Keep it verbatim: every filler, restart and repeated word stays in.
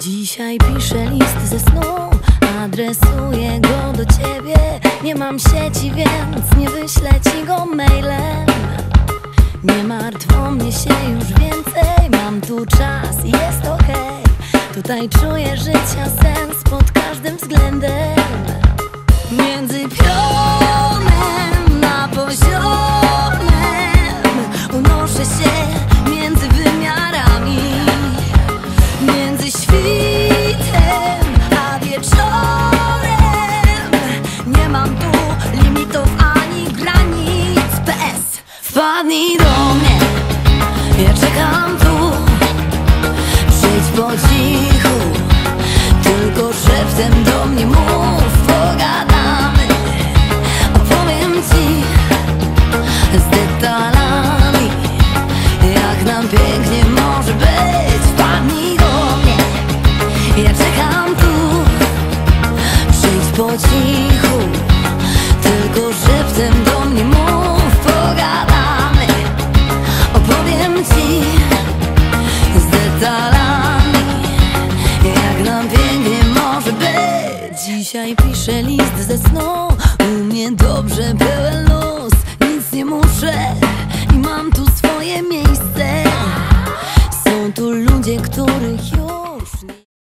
Dzisiaj piszę list ze snu, adresuję go do ciebie. Nie mam sieci, więc nie wyślę ci go mailem. Nie martw o mnie się już więcej, mam tu czas i jest okej. Tutaj czuję życia sens pod każdym względem. Między pionem na poziomem unoszę się między wymiarami, między świtem a wieczorem. Nie mam tu limitów ani granic. P S Wpadnij do mnie, ja czekam tu. Przyjdź po cichu, tylko szeptem do mnie mów. Pogadamy, opowiem ci z detalami, jak nam pięknie może być. Wpadnij do mnie, ja czekam tu. Przyjdź po cichu, tylko szeptem do mnie mów. Pogadamy, opowiem ci z detalami, jak nam pięknie może być. Dzisiaj piszę list ze snu, u mnie dobrze, pełen luz. Nic nie muszę